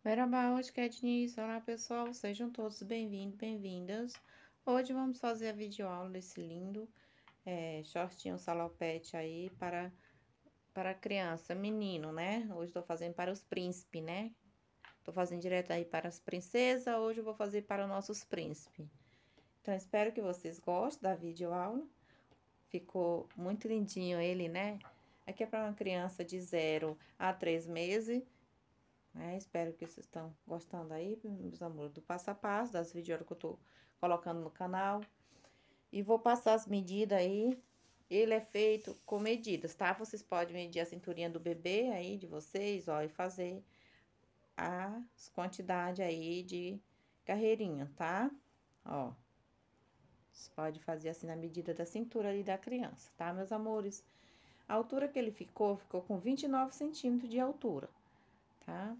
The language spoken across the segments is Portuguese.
Merhaba, hoş geldiniz. Olá, pessoal, sejam todos bem-vindos, bem-vindas. Hoje vamos fazer a videoaula desse lindo shortinho salopete aí para criança, menino, né? Hoje estou fazendo para os príncipes, né? Tô fazendo direto aí para as princesas, hoje eu vou fazer para nossos príncipes. Então, espero que vocês gostem da videoaula. Ficou muito lindinho ele, né? Aqui é para uma criança de 0 a 3 meses. Espero que vocês estão gostando aí, meus amores, do passo a passo, das videoaulas que eu tô colocando no canal. E vou passar as medidas aí. Ele é feito com medidas, tá? Vocês podem medir a cinturinha do bebê aí, de vocês, ó, e fazer as quantidades aí de carreirinha, tá? Ó, vocês podem fazer assim na medida da cintura ali da criança, tá, meus amores? A altura que ele ficou com 29 centímetros de altura, tá?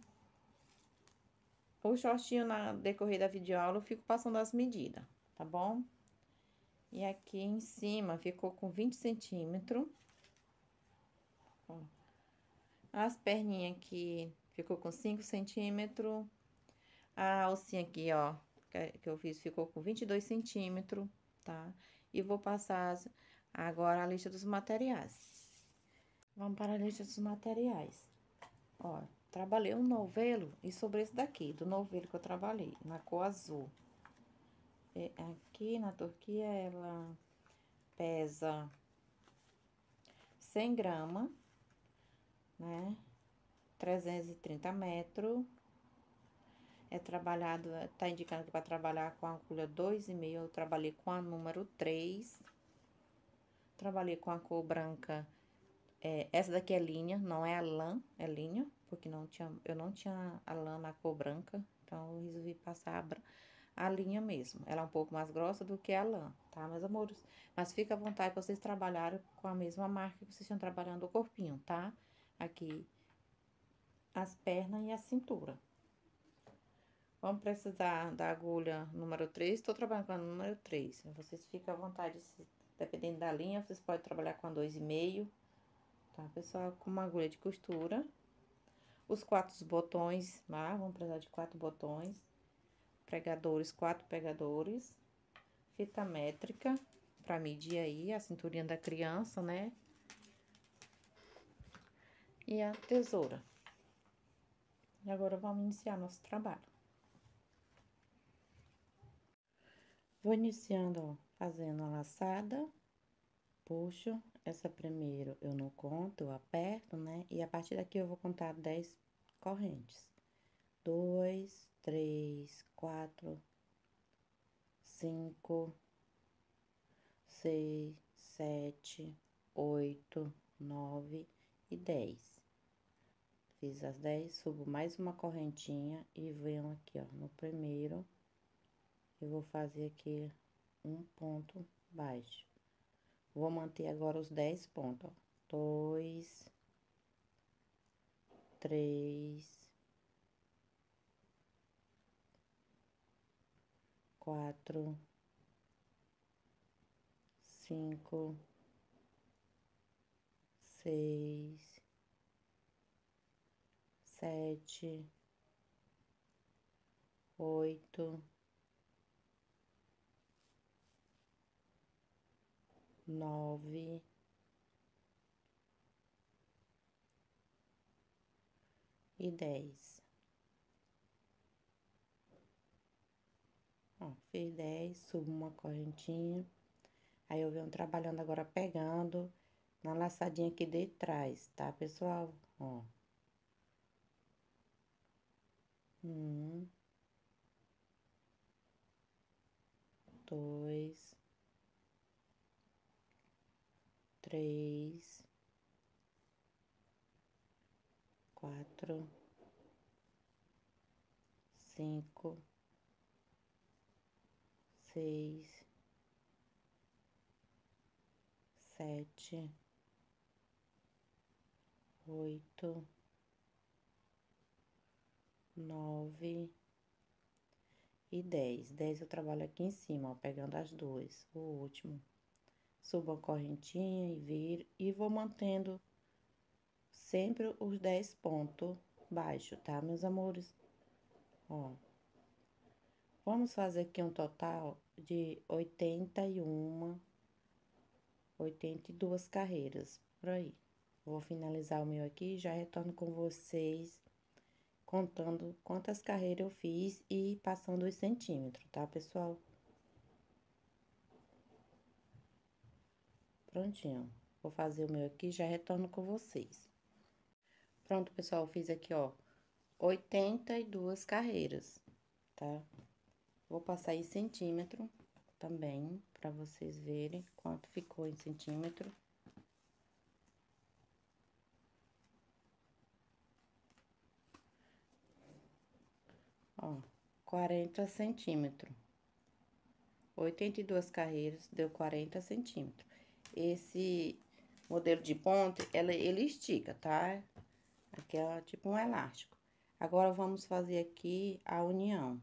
O shortinho na decorrer da videoaula eu fico passando as medidas, tá bom? E aqui em cima ficou com 20 centímetros. Ó. As perninhas aqui ficou com 5 centímetros. A alcinha aqui, ó, que eu fiz ficou com 22 centímetros, tá? E vou passar agora a lista dos materiais. Vamos para a lista dos materiais. Ó, trabalhei um novelo e sobre esse daqui, do novelo que eu trabalhei, na cor azul. Aqui na Turquia ela pesa 100 gramas, né? 330 metros. É trabalhado, tá indicando que para trabalhar com a agulha 2,5, eu trabalhei com a número 3. Trabalhei com a cor branca. Essa daqui é linha, não é a lã, é linha, porque eu não tinha a lã na cor branca, então eu resolvi passar a linha mesmo. Ela é um pouco mais grossa do que a lã, tá, meus amores? Mas fica à vontade pra vocês trabalharem com a mesma marca que vocês estão trabalhando o corpinho, tá? Aqui, as pernas e a cintura. Vamos precisar da agulha número 3, tô trabalhando com a número 3. Vocês ficam à vontade, dependendo da linha, vocês podem trabalhar com a 2,5, tá, pessoal? Com uma agulha de costura. Os 4 botões lá, vamos precisar de 4 botões. Pregadores, 4 pregadores. Fita métrica, pra medir aí a cinturinha da criança, né? E a tesoura. E agora vamos iniciar nosso trabalho. Vou iniciando, ó, fazendo a laçada. Puxo, essa primeiro eu não conto, eu aperto, né? E a partir daqui eu vou contar 10 correntes. 2, 3, 4, 5, 6, 7, 8, 9 e 10. Fiz as 10, subo mais uma correntinha e venho aqui, ó, no primeiro. Eu vou fazer aqui um ponto baixo. Vou manter agora os 10 pontos, ó. 2, 3, 4, 5, 6, 7, 8, 9 e 10. Ó, fiz 10, subo uma correntinha. Aí eu venho trabalhando agora pegando na laçadinha aqui de trás, tá, pessoal? Ó. 1, 2, 3, 4, 5, 6, 7, 8, 9 e 10. 10 eu trabalho aqui em cima, ó, pegando as duas, o último. Subo a correntinha e viro, e vou mantendo sempre os 10 pontos baixos, tá, meus amores? Ó, vamos fazer aqui um total de 82 carreiras, por aí. Vou finalizar o meu aqui e já retorno com vocês, contando quantas carreiras eu fiz e passando os centímetros, tá, pessoal? Prontinho. Vou fazer o meu aqui e já retorno com vocês. Pronto, pessoal, eu fiz aqui, ó, 82 carreiras, tá? Vou passar em centímetro também, pra vocês verem quanto ficou em centímetro. Ó, 40 centímetros. 82 carreiras, deu 40 centímetros. Esse modelo de ponto, ele estica, tá? Aqui é tipo um elástico. Agora, vamos fazer aqui a união.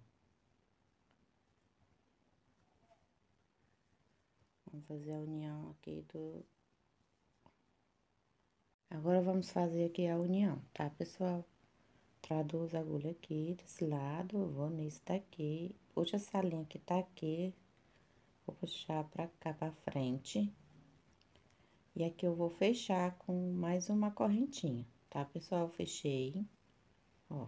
Vamos fazer a união aqui do... Agora, vamos fazer aqui a união, tá, pessoal? Traduz a agulha aqui desse lado, vou nesse daqui, puxa essa linha que tá aqui, vou puxar pra cá, pra frente. E aqui eu vou fechar com mais uma correntinha, tá, pessoal? Fechei, ó.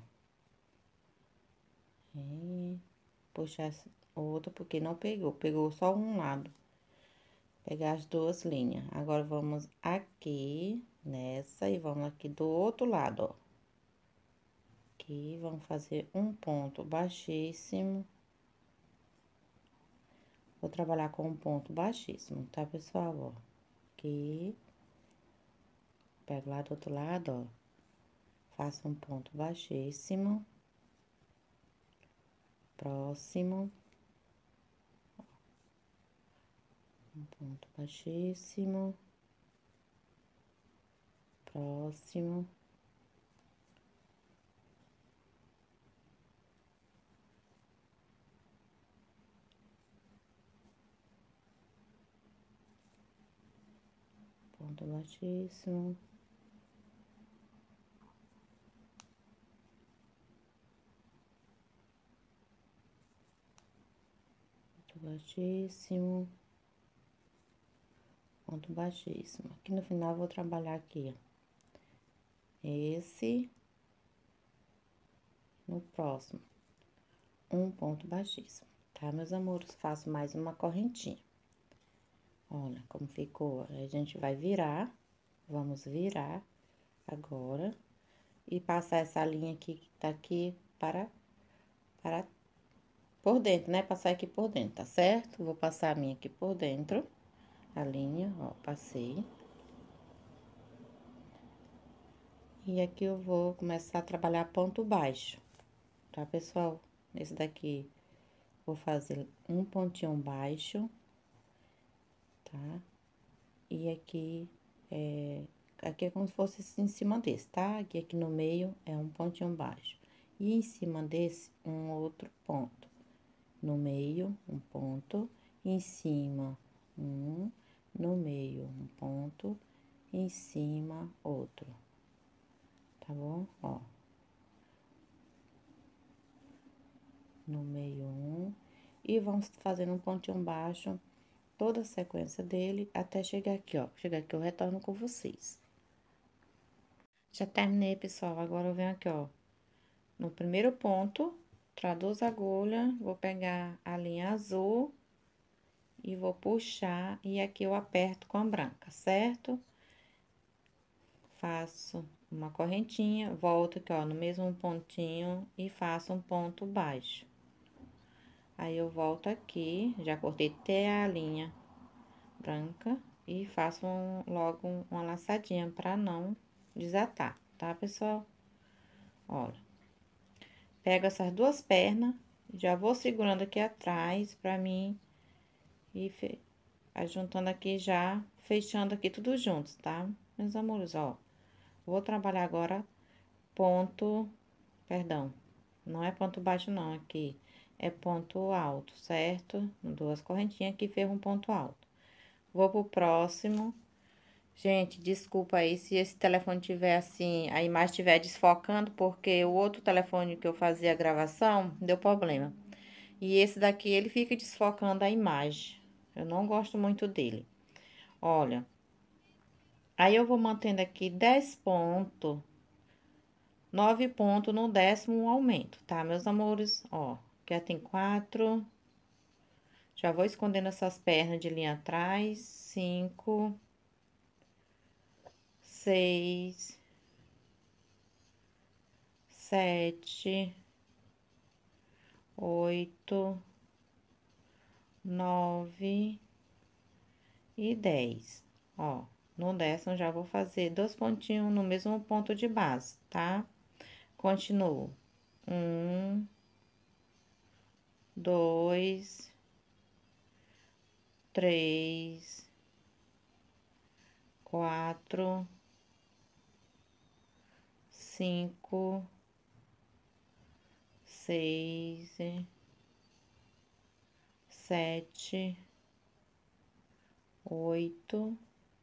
E puxar outra, porque não pegou, pegou só um lado. Pegar as duas linhas. Agora, vamos aqui, nessa, e vamos aqui do outro lado, ó. Aqui, vamos fazer um ponto baixíssimo. Vou trabalhar com um ponto baixíssimo, tá, pessoal? Ó, aqui. Pego lá do outro lado, ó. Faço um ponto baixíssimo. Próximo. Um ponto baixíssimo. Próximo. Ponto baixíssimo. Ponto baixíssimo. Ponto baixíssimo. Aqui no final, eu vou trabalhar aqui, ó. Esse. No próximo. Um ponto baixíssimo, tá, meus amores? Faço mais uma correntinha. Olha como ficou. A gente vai virar. Vamos virar agora. E passar essa linha aqui, que tá aqui, para por dentro, né? Passar aqui por dentro, tá certo? Vou passar a minha aqui por dentro. A linha, ó, passei. E aqui eu vou começar a trabalhar ponto baixo, tá, pessoal? Nesse daqui, vou fazer um pontinho baixo, tá? E aqui, aqui é como se fosse em cima desse, tá? Aqui no meio é um pontinho baixo. E em cima desse, um outro ponto. No meio, um ponto. Em cima, um. No meio, um ponto. Em cima, outro. Tá bom? Ó. No meio, um. E vamos fazendo um pontinho baixo, toda a sequência dele, até chegar aqui, ó. Chegar aqui, eu retorno com vocês. Já terminei, pessoal. Agora, eu venho aqui, ó. No primeiro ponto, traduz a agulha, vou pegar a linha azul e vou puxar, e aqui eu aperto com a branca, certo? Faço uma correntinha, volto aqui, ó, no mesmo pontinho e faço um ponto baixo. Aí, eu volto aqui, já cortei até a linha branca e faço logo uma laçadinha pra não desatar, tá, pessoal? Olha, pego essas duas pernas, já vou segurando aqui atrás pra mim ir ajuntando aqui já, fechando aqui tudo juntos, tá? Meus amores, ó, vou trabalhar agora ponto, perdão, não é ponto baixo não, aqui é ponto alto, certo? Duas correntinhas aqui, ferro um ponto alto. Vou pro próximo Gente, desculpa aí se esse telefone tiver assim, a imagem estiver desfocando, porque o outro telefone que eu fazia a gravação deu problema. E esse daqui, ele fica desfocando a imagem. Eu não gosto muito dele. Olha, aí eu vou mantendo aqui 10 pontos, 9 pontos no 10º aumento, tá, meus amores? Ó, aqui tem 4. Já vou escondendo essas pernas de linha atrás. 5, 6, 7, 8, 9 e 10. Ó, no 10º já vou fazer 2 pontinhos no mesmo ponto de base, tá? Continuo. 1, 2, 3, 4, 5, 6, 7, 8,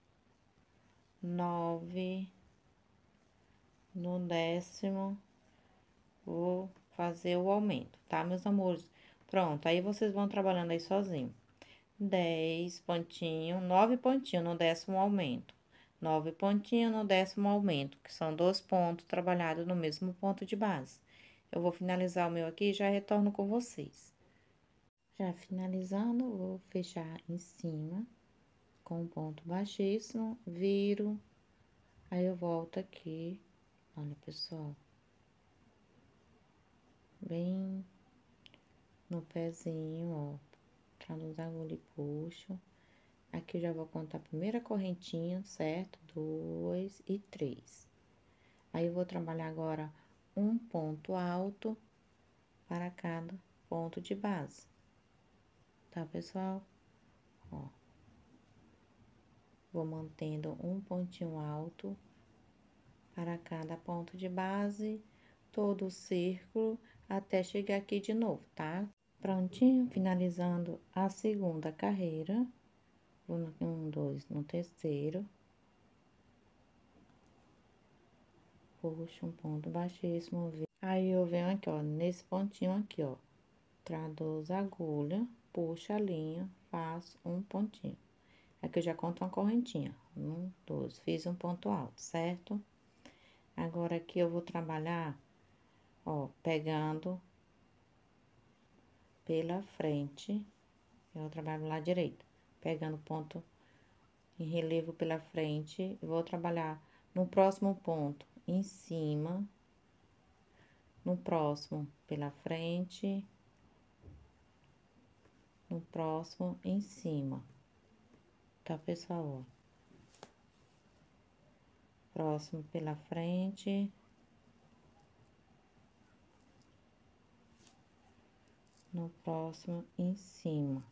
9. No 10º, vou fazer o aumento, tá, meus amores? Pronto, aí vocês vão trabalhando aí sozinho. 10 pontinhos, 9 pontinhos no 10º aumento. 9 pontinhos no 10º aumento, que são 2 pontos trabalhados no mesmo ponto de base. Eu vou finalizar o meu aqui e já retorno com vocês. Já finalizando, vou fechar em cima com um ponto baixíssimo, viro, aí eu volto aqui. Olha, pessoal, bem no pezinho, ó, traduz a agulha e puxo. Aqui eu já vou contar a primeira correntinha, certo? 2 e 3. Aí, eu vou trabalhar agora um ponto alto para cada ponto de base, tá, pessoal? Ó, vou mantendo um pontinho alto para cada ponto de base, todo o círculo, até chegar aqui de novo, tá? Prontinho, finalizando a segunda carreira. Vou no 1, 2, no terceiro. Puxo um ponto baixíssimo. Aí, eu venho aqui, ó, nesse pontinho aqui, ó. Traduzo a agulha, puxo a linha, faço um pontinho. Aqui eu já conto uma correntinha. 1, 2, fiz um ponto alto, certo? Agora, aqui eu vou trabalhar, ó, pegando pela frente. Eu trabalho lá direito, pegando ponto em relevo pela frente. Vou trabalhar no próximo ponto em cima, no próximo pela frente, no próximo em cima, tá, pessoal? Ó, próximo pela frente, no próximo em cima,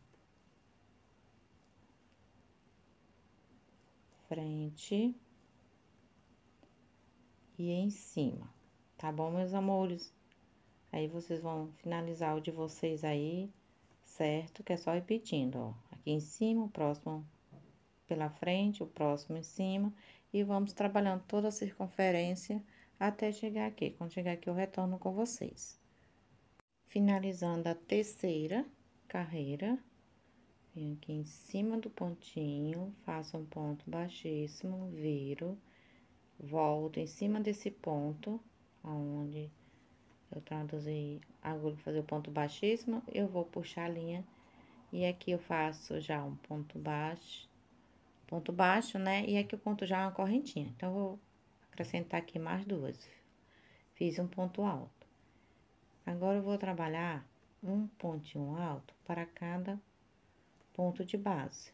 frente e em cima, tá bom, meus amores? Aí, vocês vão finalizar o de vocês aí, certo? Que é só repetindo, ó. Aqui em cima, o próximo pela frente, o próximo em cima. E vamos trabalhando toda a circunferência até chegar aqui. Quando chegar aqui, eu retorno com vocês. Finalizando a terceira carreira, venho aqui em cima do pontinho, faço um ponto baixíssimo, viro, volto em cima desse ponto, aonde eu traduzi a agulha pra fazer o ponto baixíssimo, eu vou puxar a linha e aqui eu faço já um ponto baixo, né? E aqui eu conto já uma correntinha. Então, eu vou acrescentar aqui mais 2. Fiz um ponto alto. Agora, eu vou trabalhar um pontinho alto para cada ponto de base.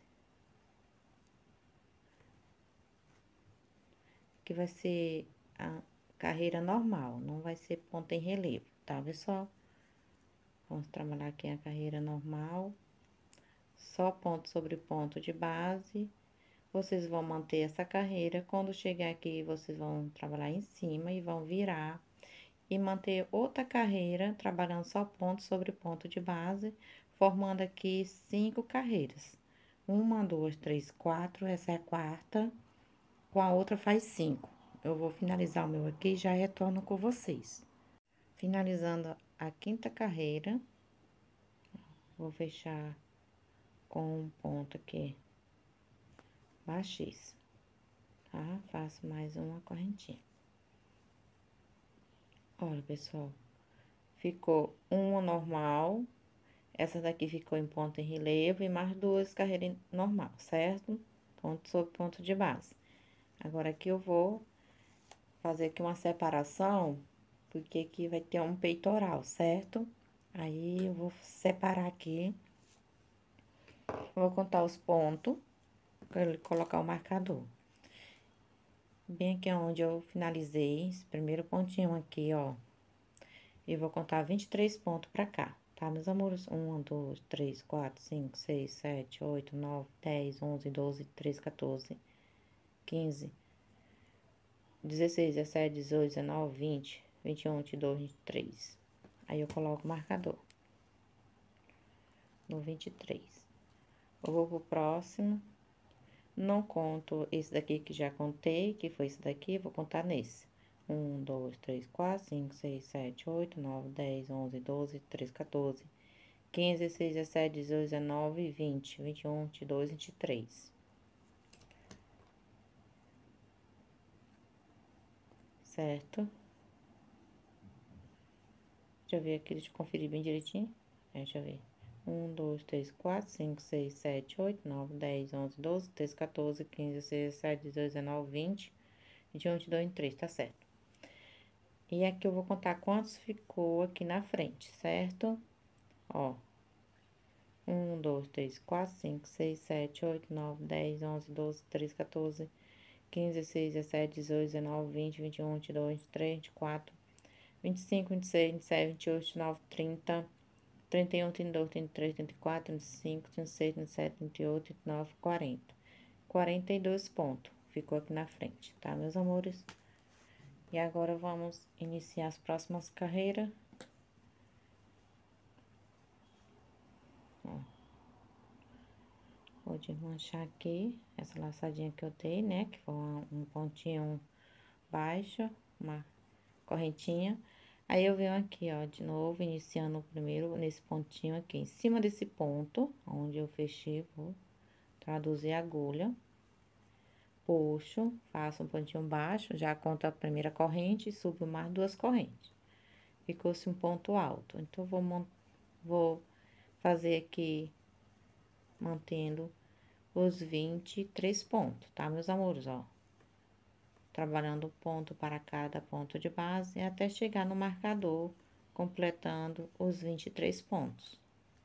Que vai ser a carreira normal, não vai ser ponto em relevo, tá, pessoal? Vamos trabalhar aqui a carreira normal, só ponto sobre ponto de base. Vocês vão manter essa carreira, quando chegar aqui, vocês vão trabalhar em cima e vão virar. E manter outra carreira, trabalhando só ponto sobre ponto de base, formando aqui 5 carreiras. 1, 2, 3, 4, essa é a quarta. com a outra faz 5. Eu vou finalizar o meu aqui e já retorno com vocês. Finalizando a 5ª carreira, vou fechar com um ponto aqui baixíssimo, tá? Faço mais uma correntinha. Olha, pessoal, ficou uma normal, essa daqui ficou em ponto em relevo e mais 2 carreiras normal, certo? Ponto sobre ponto de base. Agora, aqui eu vou fazer aqui uma separação, porque aqui vai ter um peitoral, certo? Aí, eu vou separar aqui, vou contar os pontos, para colocar o marcador. Bem aqui onde eu finalizei, esse primeiro pontinho aqui, ó. E vou contar 23 pontos pra cá, tá, meus amores? 1, 2, 3, 4, 5, 6, 7, 8, 9, 10, 11, 12, 13, 14, 15, 16, 17, 18, 19, 20, 21, 22, 23. Aí, eu coloco o marcador no 23. Eu vou pro próximo. Não conto esse daqui que já contei, que foi esse daqui, vou contar nesse. 1, 2, 3, 4, 5, 6, 7, 8, 9, 10, 11, 12, 13, 14, 15, 16, 17, 18, 19, 20, 21, 22, 23. Certo? Deixa eu ver aqui, deixa eu conferir bem direitinho. Deixa eu ver. 1, 2, 3, 4, 5, 6, 7, 8, 9, 10, 11, 12, 13, 14, 15, 16, 17, 18, 19, 20, 21, 22, 23, tá certo. E aqui eu vou contar quantos ficou aqui na frente, certo? Ó. 1, 2, 3, 4, 5, 6, 7, 8, 9, 10, 11, 12, 13, 14, 15, 16, 17, 18, 19, 20, 21, 22, 23, 24, 25, 26, 27, 28, 29, 30, 31, 32, 33, 34, 35, 36, 37, 38, 39, 40. 42 pontos ficou aqui na frente, tá, meus amores? E agora, vamos iniciar as próximas carreiras. Ó. Vou desmanchar aqui essa laçadinha que eu dei, né? Que foi um pontinho baixo, uma correntinha. Aí, eu venho aqui, ó, de novo, iniciando o primeiro nesse pontinho aqui. Em cima desse ponto, onde eu fechei, vou traduzir a agulha. Puxo, faço um pontinho baixo, já conto a primeira corrente e subo mais 2 correntes. Ficou-se um ponto alto. Então, vou fazer aqui, mantendo os 23 pontos, tá, meus amores, ó? Trabalhando ponto para cada ponto de base, até chegar no marcador, completando os 23 pontos.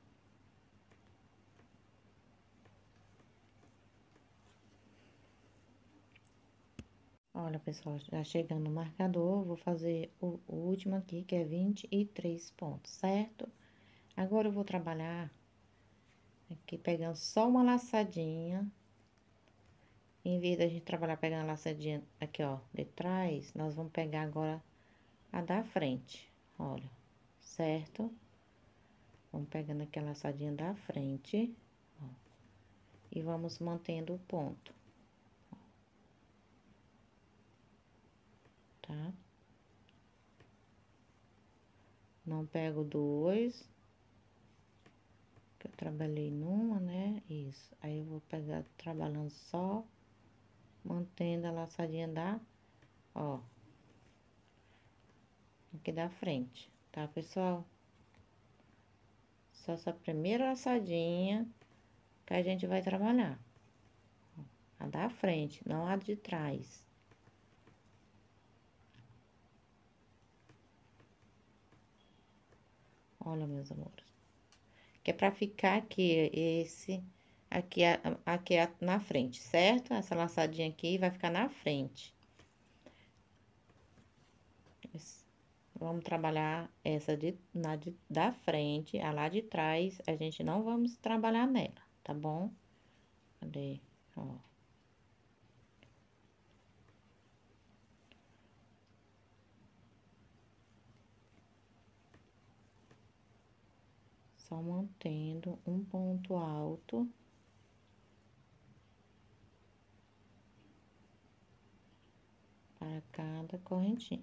Olha, pessoal, já chegando no marcador, vou fazer o último aqui, que é 23 pontos, certo? Agora, eu vou trabalhar aqui, pegando só uma laçadinha. Em vez da gente trabalhar pegando a laçadinha aqui, ó, de trás, nós vamos pegar agora a da frente, olha, certo? Vamos pegando aqui a laçadinha da frente, ó, e vamos mantendo o ponto, ó, tá? Não pego 2, que eu trabalhei numa, né? Isso. Aí, eu vou pegar, trabalhando só, mantendo a laçadinha ó, aqui da frente, tá, pessoal? Só essa primeira laçadinha que a gente vai trabalhar. A da frente, não a de trás. Olha, meus amores. Que é pra ficar aqui, aqui na frente, certo? Essa laçadinha aqui vai ficar na frente. Vamos trabalhar essa da frente, a lá de trás, a gente não vamos trabalhar nela, tá bom? Cadê? Ó. Só mantendo um ponto alto. para cada correntinha.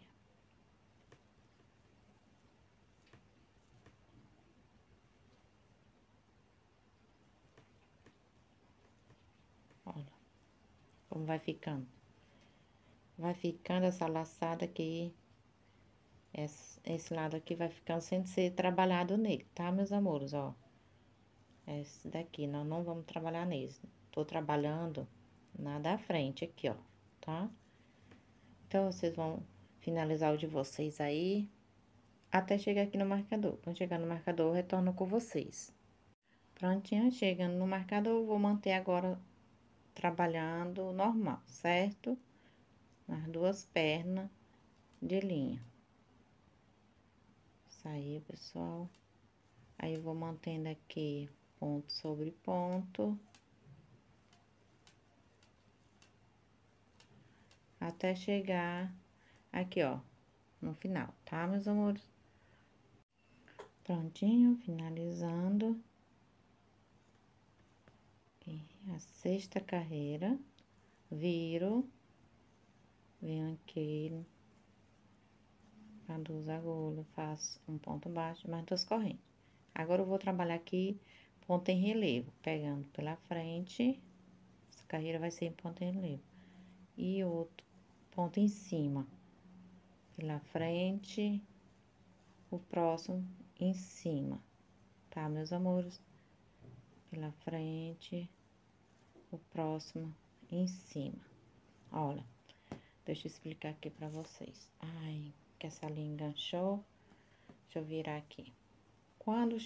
Olha como vai ficando. Vai ficando essa laçada aqui. Esse lado aqui vai ficando sem ser trabalhado nele, tá, meus amores, ó. Esse daqui, nós não vamos trabalhar nesse. Tô trabalhando na da frente aqui, ó, tá? Então, vocês vão finalizar o de vocês aí, até chegar aqui no marcador. Quando chegar no marcador, eu retorno com vocês. Prontinho, chegando no marcador, eu vou manter agora trabalhando normal, certo? Nas duas pernas de linha. Saiu, pessoal. Aí, eu vou mantendo aqui ponto sobre ponto. Até chegar aqui, ó, no final, tá, meus amores? Prontinho, finalizando. Aqui, a sexta carreira, viro, venho aqui, a 2 agulhas, faço um ponto baixo, mais 2 correntes. Agora, eu vou trabalhar aqui ponto em relevo, pegando pela frente, essa carreira vai ser em ponto em relevo. E outro ponto em cima, pela frente, o próximo em cima, tá, meus amores? Pela frente, o próximo em cima. Olha, deixa eu explicar aqui pra vocês. Ai, que essa linha enganchou. Deixa eu virar aqui. Quando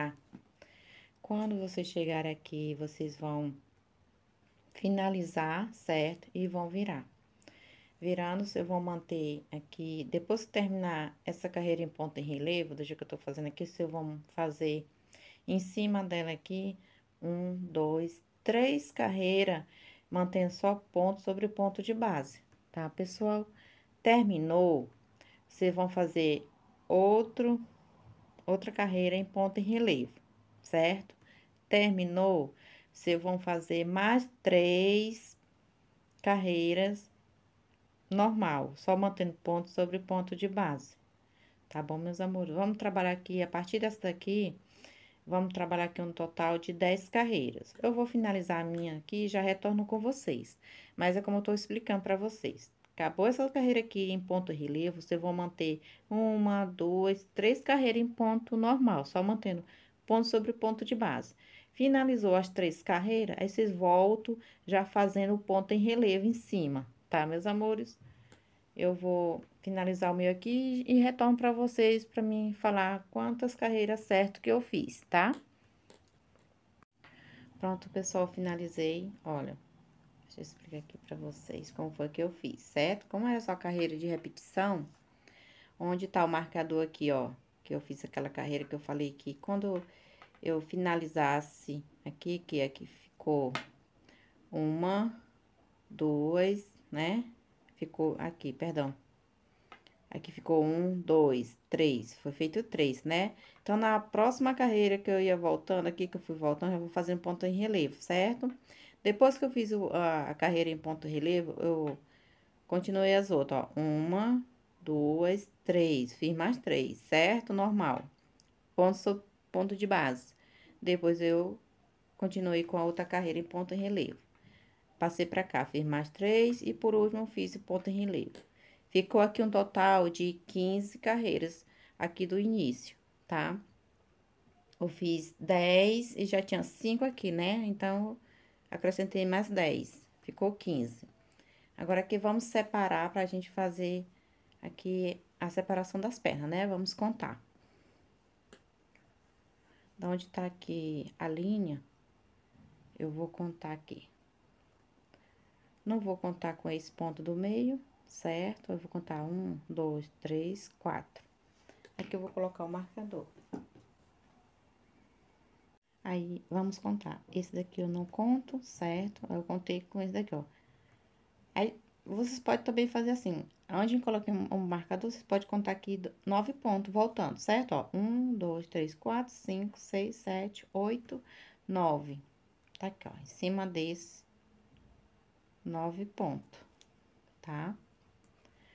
vocês chegarem aqui, vocês vão finalizar, certo? E vão virar. Virando, eu vou manter aqui, depois que terminar essa carreira em ponta em relevo, do jeito que eu tô fazendo aqui, vocês vão fazer em cima dela aqui, 1, 2, 3 carreiras, mantendo só ponto sobre ponto de base, tá, pessoal? Terminou, vocês vão fazer outra carreira em ponta em relevo, certo? Terminou, vocês vão fazer mais 3 carreiras normal, só mantendo ponto sobre ponto de base. Tá bom, meus amores? Vamos trabalhar aqui, a partir dessa daqui, vamos trabalhar aqui um total de 10 carreiras. Eu vou finalizar a minha aqui e já retorno com vocês. Mas é como eu tô explicando pra vocês. Acabou essa carreira aqui em ponto relevo, vocês vão manter 1, 2, 3 carreiras em ponto normal, só mantendo ponto sobre ponto de base. Finalizou as 3 carreiras, aí vocês voltam já fazendo o ponto em relevo em cima, tá, meus amores? Eu vou finalizar o meu aqui e retorno para vocês para mim falar quantas carreiras certo que eu fiz, tá? Pronto, pessoal, finalizei. Olha, deixa eu explicar aqui para vocês como foi que eu fiz, certo? Como era só carreira de repetição, onde tá o marcador aqui, ó, que eu fiz aquela carreira que eu falei que quando eu finalizasse aqui, que aqui ficou 1, 2, né? Ficou aqui, perdão. Aqui ficou 1, 2, 3. Foi feito 3, né? Então, na próxima carreira que eu ia voltando aqui, que eu fui voltando, eu vou fazer um ponto em relevo, certo? Depois que eu fiz a carreira em ponto em relevo, eu continuei as outras, ó. 1, 2, 3. Fiz mais 3, certo? Normal. Ponto de base. Depois, eu continuei com a outra carreira em ponto em relevo. Passei pra cá, fiz mais 3 e por último, fiz o ponto em relevo. Ficou aqui um total de 15 carreiras aqui do início, tá? Eu fiz 10 e já tinha 5 aqui, né? Então, acrescentei mais 10, ficou 15. Agora, aqui vamos separar pra gente fazer aqui a separação das pernas, né? Vamos contar. Da onde tá aqui a linha, eu vou contar aqui. Não vou contar com esse ponto do meio, certo? Eu vou contar 1, 2, 3, 4. Aqui eu vou colocar o marcador. Aí, vamos contar. Esse daqui eu não conto, certo? Eu contei com esse daqui, ó. Aí, vocês podem também fazer assim. Onde eu coloquei um marcador, vocês podem contar aqui 9 pontos, voltando, certo? Ó, 1, 2, 3, 4, 5, 6, 7, 8, 9. Tá aqui, ó, em cima desse 9 pontos, tá?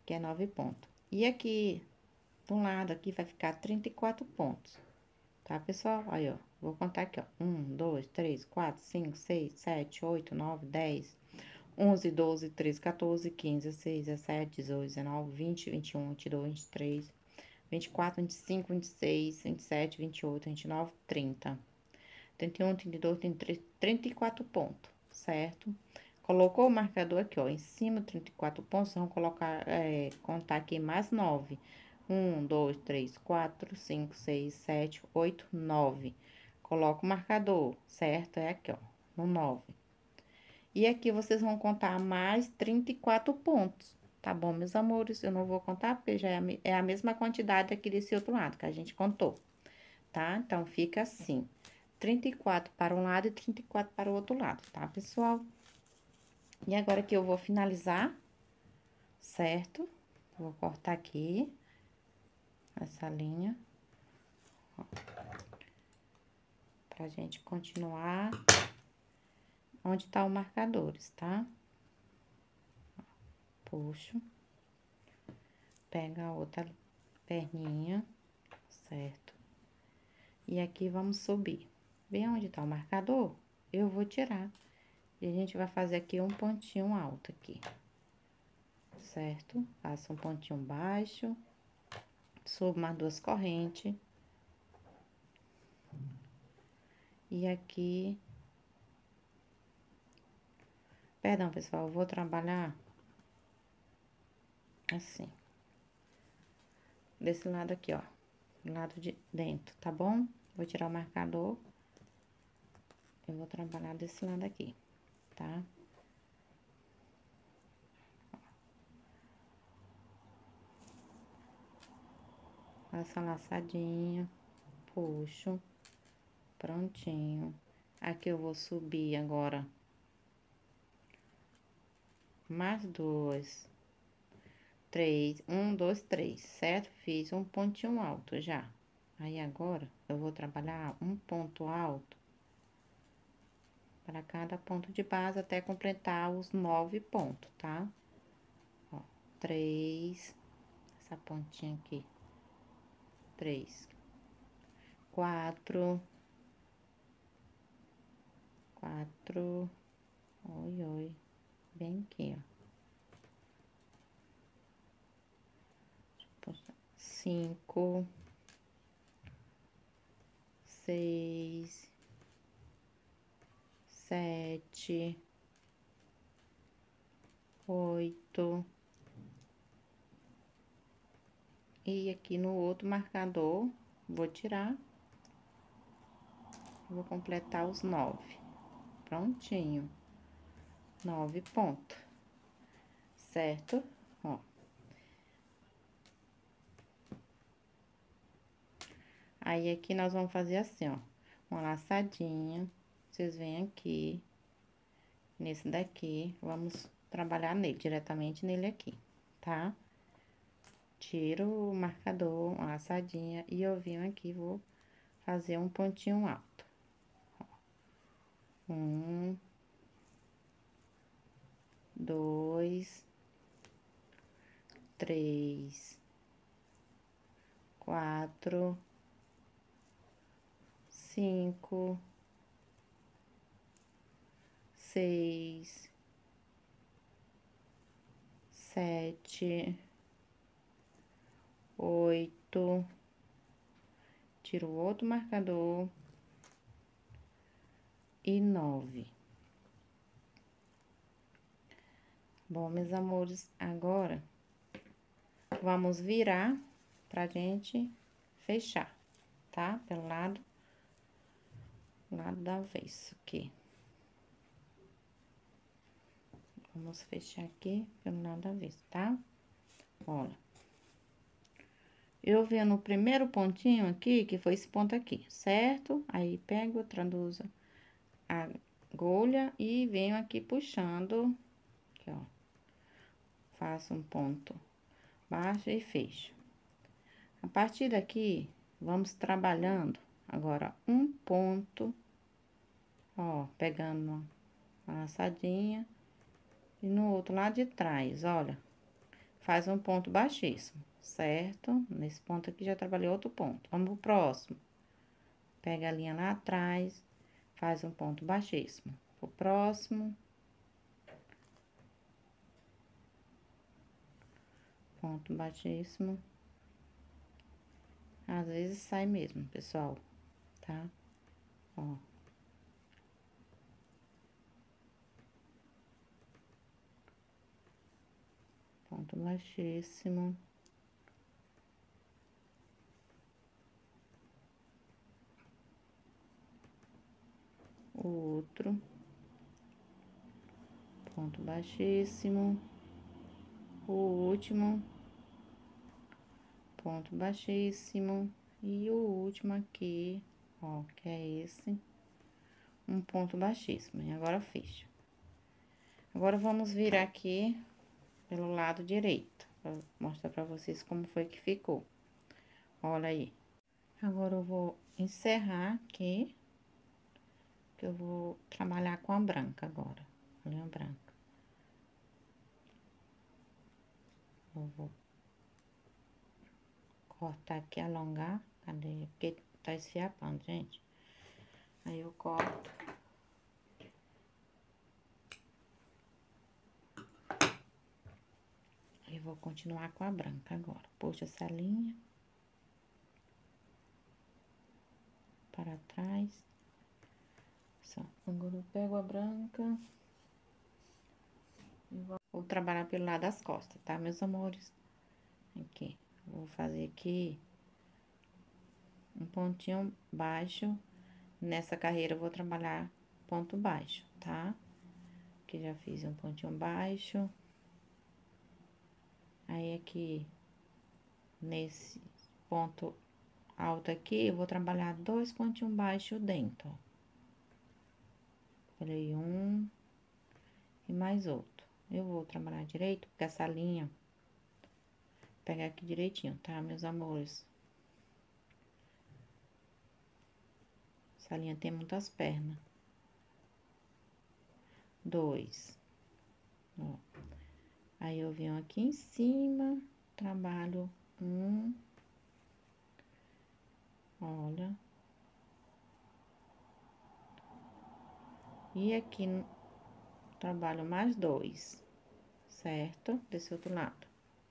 que é 9 pontos. E aqui, do lado aqui, vai ficar 34 pontos. Tá, pessoal? Aí, ó, vou contar aqui, ó. 1, 2, 3, 4, 5, 6, 7, 8, 9, 10, 11, 12, 13, 14, 15, 16, 17, 18, 19, 20, 21, 22, 23, 24, 25, 26, 27, 28, 29, 30. 31, 32, 33, 34 pontos, certo? Colocou o marcador aqui, ó, em cima, 34 pontos, vamos colocar, contar aqui mais 9. 1, 2, 3, 4, 5, 6, 7, 8, 9. Coloca o marcador, certo? É aqui, ó, no 9. E aqui vocês vão contar mais 34 pontos, tá bom, meus amores? Eu não vou contar porque já é a mesma quantidade aqui desse outro lado que a gente contou, tá? Então, fica assim, 34 para um lado e 34 para o outro lado, tá, pessoal? E agora que eu vou finalizar, certo? Vou cortar aqui essa linha, ó, pra gente continuar onde tá o marcadores, tá? Puxo, pega a outra perninha, certo? E aqui vamos subir. Bem onde tá o marcador, eu vou tirar. E a gente vai fazer aqui um pontinho alto aqui, certo? Faço um pontinho baixo, subo mais 2 correntes. E aqui... Perdão, pessoal, eu vou trabalhar assim. Desse lado aqui, ó. Do lado de dentro, tá bom? Vou tirar o marcador. Eu vou trabalhar desse lado aqui, tá? Faço a laçadinha, puxo, prontinho. Aqui eu vou subir agora mais 2, 3, 1, 2, 3, certo? Fiz um pontinho alto já. Aí agora eu vou trabalhar um ponto alto para cada ponto de base até completar os 9 pontos, tá? Ó, 3, essa pontinha aqui, 3, 4, 4, oi, oi, bem aqui, ó. 5, 6, 7, 8. E aqui no outro marcador, vou tirar. Vou completar os 9. Prontinho. 9 pontos. Certo? Ó. Aí, aqui nós vamos fazer assim, ó. Uma laçadinha. Vocês vêm aqui. Nesse daqui. Vamos trabalhar nele, diretamente nele aqui, tá? Tiro o marcador, uma laçadinha. E eu venho aqui, vou fazer um pontinho alto. Ó. 1, 2, 3, 4, 5, 6, 7, 8, tiro o outro marcador e 9. Bom, meus amores, agora vamos virar pra gente fechar, tá? Pelo lado da avesso aqui. Vamos fechar aqui pelo lado avesso, tá? Olha. Eu venho no primeiro pontinho aqui, que foi esse ponto aqui, certo? Aí, pego, traduzo a agulha e venho aqui puxando, aqui, ó. Faço um ponto baixo e fecho. A partir daqui, vamos trabalhando agora um ponto, ó, pegando uma laçadinha e no outro lado de trás, olha, faz um ponto baixíssimo, certo? Nesse ponto aqui já trabalhei outro ponto. Vamos pro próximo. Pega a linha lá atrás, faz um ponto baixíssimo. O próximo. Ponto baixíssimo. Às vezes sai mesmo, pessoal, tá? Ó. Ponto baixíssimo. O outro. Ponto baixíssimo. O último. Ponto baixíssimo. E o último aqui, ó, que é esse. Um ponto baixíssimo. E agora fecha. Agora, vamos virar aqui pelo lado direito. Pra mostrar pra vocês como foi que ficou. Olha aí. Agora, eu vou encerrar aqui. Que eu vou trabalhar com a branca agora. A linha branca. Eu vou cortar aqui, alongar. Cadê? Porque tá esfiapando, gente. Aí, eu corto. E vou continuar com a branca agora. Puxa essa linha. Para trás. Só. Agora eu pego a branca. E vou trabalhar pelo lado das costas, tá, meus amores? Aqui. Vou fazer aqui um pontinho baixo. Nessa carreira eu vou trabalhar ponto baixo, tá? Aqui já fiz um pontinho baixo. Aí, aqui, nesse ponto alto aqui, eu vou trabalhar 2 pontinhos baixos dentro, ó. Falei um e mais outro. Eu vou trabalhar direito, porque essa linha, vou pegar aqui direitinho, tá, meus amores? Essa linha tem muitas pernas. 2. Ó. Aí, eu venho aqui em cima, trabalho um. Olha. E aqui, trabalho mais 2, certo? Desse outro lado.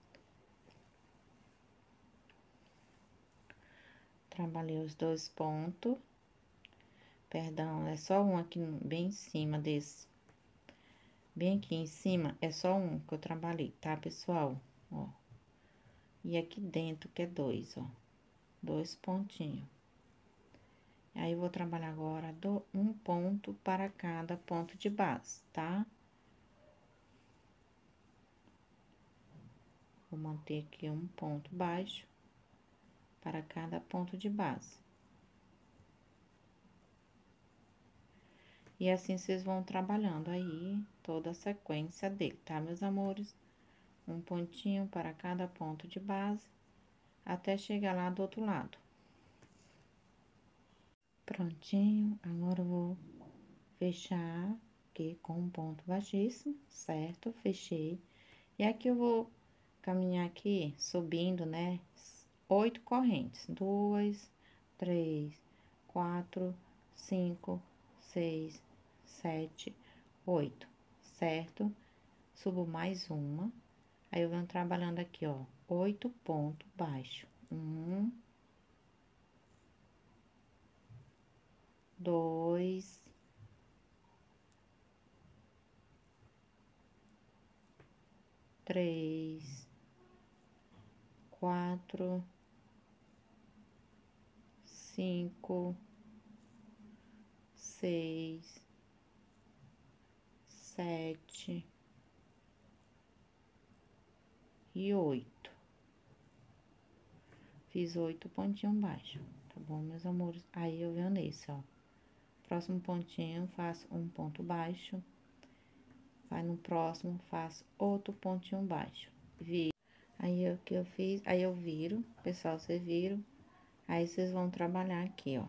Trabalhei os 2 pontos. Perdão, é só um aqui bem em cima desse. Bem aqui em cima, é só um que eu trabalhei, tá, pessoal? Ó. E aqui dentro, que é 2, ó. 2 pontinhos. Aí, eu vou trabalhar agora um ponto para cada ponto de base, tá? Vou manter aqui um ponto baixo para cada ponto de base. E assim, vocês vão trabalhando aí toda a sequência dele, tá, meus amores? Um pontinho para cada ponto de base, até chegar lá do outro lado. Prontinho, agora eu vou fechar aqui com um ponto baixíssimo, certo? Fechei. E aqui eu vou caminhar aqui, subindo, né? 8 correntes. 2, 3, 4, 5, 6, 7, 8, certo? Subo mais uma. Aí, eu venho trabalhando aqui, ó, 8 pontos baixos. 1, 2, 3, 4, 5, 6, 7 e 8. Fiz 8 pontinhos baixos, tá bom, meus amores? Aí, eu venho nesse, ó. Próximo pontinho, faço um ponto baixo. Vai no próximo, faço outro pontinho baixo. Viro. Aí, o que eu fiz? Aí, eu viro, pessoal, vocês viram? Aí, vocês vão trabalhar aqui, ó.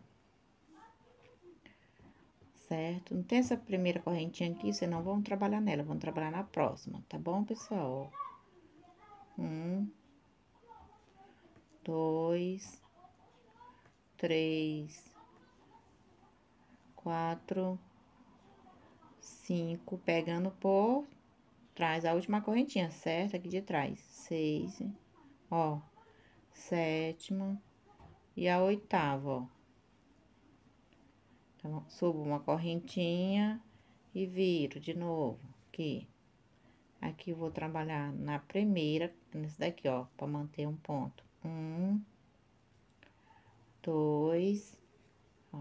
Certo? Não tem essa primeira correntinha aqui, vocês não vão trabalhar nela, vão trabalhar na próxima, tá bom, pessoal? 1, 2, 3, 4, 5, pegando por trás a última correntinha, certo? Aqui de trás. 6, ó, 7ª e a 8ª, ó. Então, subo uma correntinha e viro de novo aqui. Aqui eu vou trabalhar na primeira, nesse daqui, ó, pra manter um ponto. 1, 2, ó,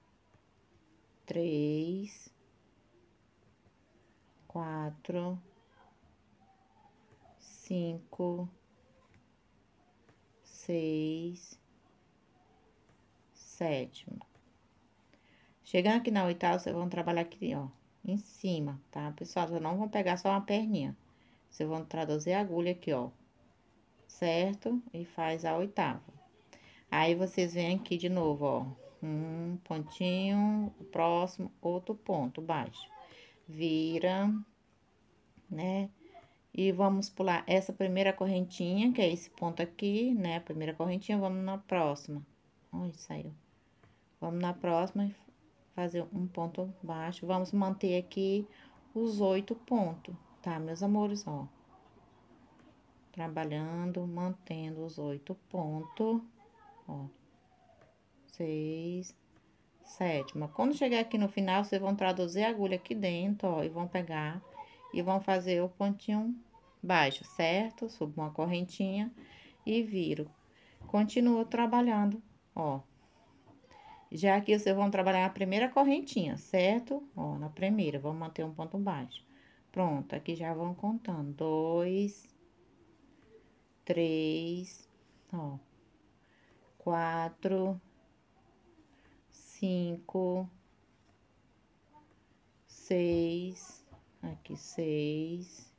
3, 4, 5, 6, 7ª. Chegando aqui na 8ª, vocês vão trabalhar aqui, ó, em cima, tá, pessoal? Vocês não vão pegar só uma perninha. Vocês vão traduzir a agulha aqui, ó, certo? E faz a 8ª. Aí, vocês vêm aqui de novo, ó, um pontinho, o próximo, outro ponto baixo. Vira, né? E vamos pular essa primeira correntinha, que é esse ponto aqui, né? A primeira correntinha, vamos na próxima. Ai, saiu. Vamos na próxima e fazer um ponto baixo. Vamos manter aqui os 8 pontos, tá, meus amores? Ó, trabalhando, mantendo os 8 pontos, ó, 6, 7ª. Quando chegar aqui no final, vocês vão traduzir a agulha aqui dentro, ó, e vão pegar e vão fazer o pontinho baixo, certo? Subo uma correntinha e viro. Continuo trabalhando, ó. Já aqui, vocês vão trabalhar a primeira correntinha, certo? Ó, na primeira, vamos manter um ponto baixo. Pronto, aqui já vão contando. 2, 3, ó. 4, 5, 6, aqui 6,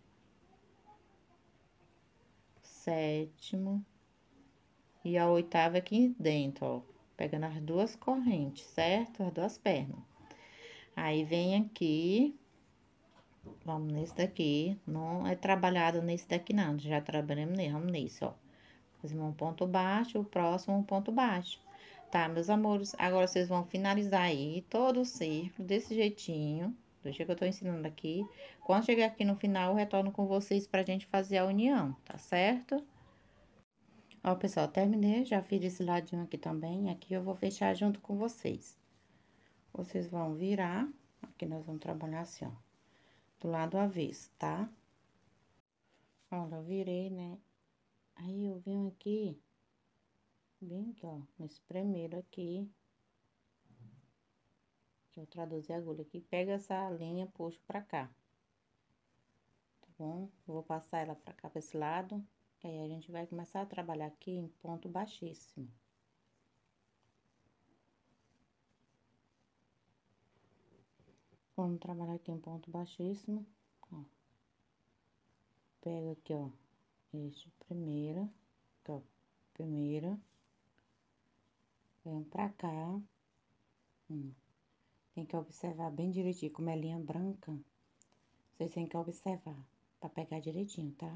7º. E a 8ª aqui dentro, ó. Pegando as duas correntes, certo? As duas pernas. Aí, vem aqui, vamos nesse daqui, não é trabalhado nesse daqui não, já trabalhamos nele, vamos nesse, ó. Fazemos um ponto baixo, o próximo um ponto baixo. Tá, meus amores? Agora, vocês vão finalizar aí todo o círculo, desse jeitinho, do jeito que eu tô ensinando aqui. Quando chegar aqui no final, eu retorno com vocês pra gente fazer a união, tá certo? Ó, pessoal, terminei, já fiz esse ladinho aqui também, aqui eu vou fechar junto com vocês. Vocês vão virar, aqui nós vamos trabalhar assim, ó, do lado avesso, tá? Olha, eu virei, né? Aí, eu venho aqui, bem aqui, ó, nesse primeiro aqui, que eu traduzi a agulha aqui, pega essa linha, puxo pra cá, tá bom? Eu vou passar ela pra cá, pra esse lado, que aí a gente vai começar a trabalhar aqui em ponto baixíssimo. Vamos trabalhar aqui em ponto baixíssimo, ó. Pega aqui, ó, este primeira, aqui, ó, primeira. Venho pra cá. Tem que observar bem direitinho, como é linha branca. Vocês têm que observar, pra pegar direitinho, tá?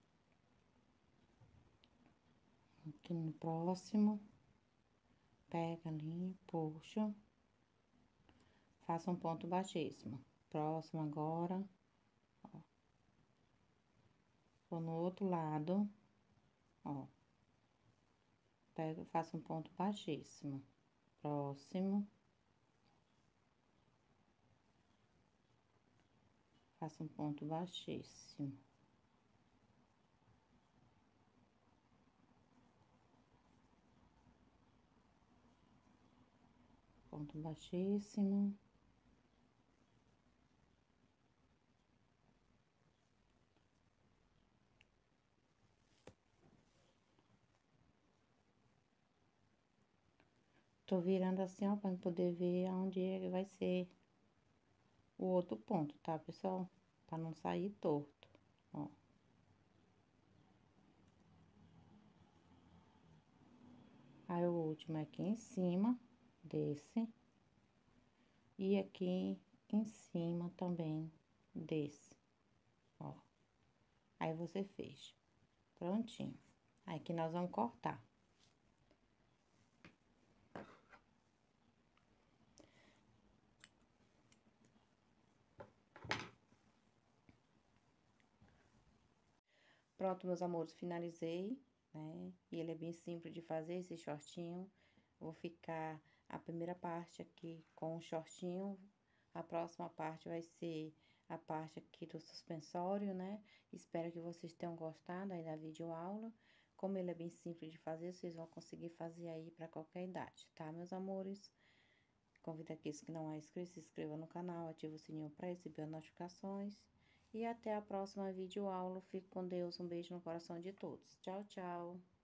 Aqui no próximo. Pega a linha, puxa. Faça um ponto baixíssimo. Próximo agora, ó. Vou no outro lado, ó. Pego, faço um ponto baixíssimo. Próximo. Faço um ponto baixíssimo. Ponto baixíssimo. Tô virando assim, ó, pra poder ver aonde ele vai ser o outro ponto, tá, pessoal? Pra não sair torto, ó. Aí, o último é aqui em cima desse. E aqui em cima também desse, ó. Aí, você fecha. Prontinho. Aí, aqui nós vamos cortar. Pronto, meus amores, finalizei, né? E ele é bem simples de fazer, esse shortinho. Vou ficar a primeira parte aqui com o shortinho. A próxima parte vai ser a parte aqui do suspensório, né? Espero que vocês tenham gostado aí da videoaula. Como ele é bem simples de fazer, vocês vão conseguir fazer aí para qualquer idade, tá, meus amores? Convido aqueles que não é inscrito, se inscreva no canal, ative o sininho para receber as notificações. E até a próxima videoaula. Fique com Deus, um beijo no coração de todos. Tchau, tchau.